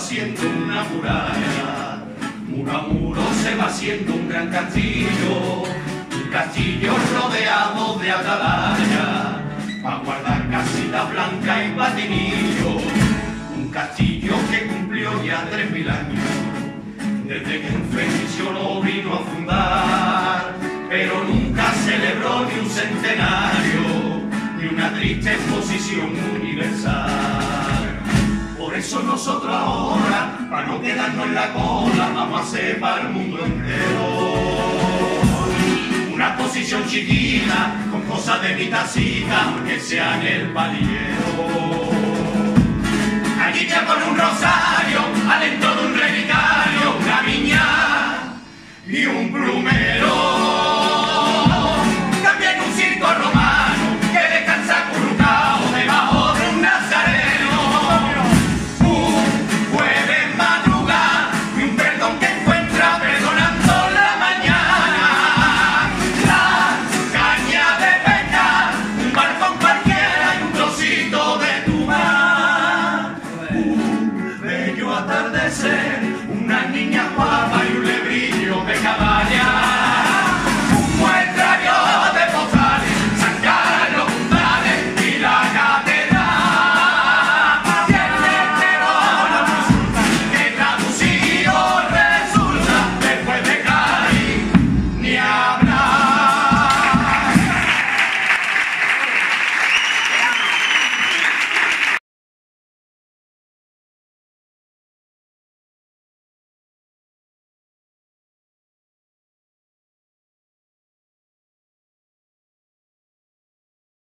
haciendo una muralla, muro a muro se va haciendo un gran castillo, un castillo rodeado de atalaya, para guardar casita blanca y patinillo, un castillo que cumplió ya 3000 años, desde que un fenicio lo vino a fundar, pero nunca celebró ni un centenario, ni una triste exposición universal. Por eso nosotros ahora, para no quedarnos en la cola, vamos a hacer para el mundo entero una exposición chiquita, con cosas de mi tacita, aunque sea en el palillero. Allí te pone un rosario, adentro de un relicario, una viña y un plumero.